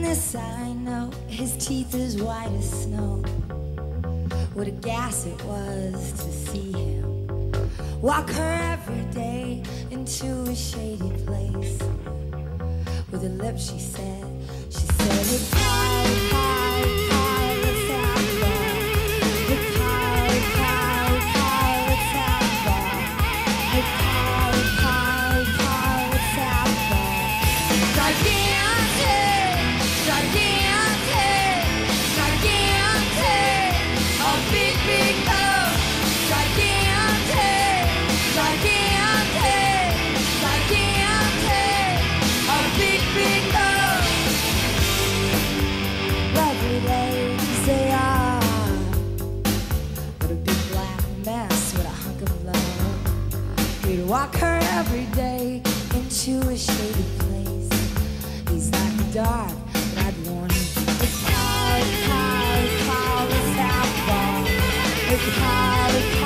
this I know, his teeth as white as snow. What a gas it was to see him walk her every day into a shady place. With her lips she said, it's high, high, high, let's have fun. It's high, high, high, let's have fun. It's high, high, high, let's have fun. Gigantic, gigantic, gigantic, a big, big boat. Gigantic, gigantic, gigantic, a big, big boat. Lovely ladies they are, what a big black mess, what a hunk of love. He'd walk her every day into a shady place. He's like the dark, but I'd warn him. It's high, high, high, let's have fun. It's high,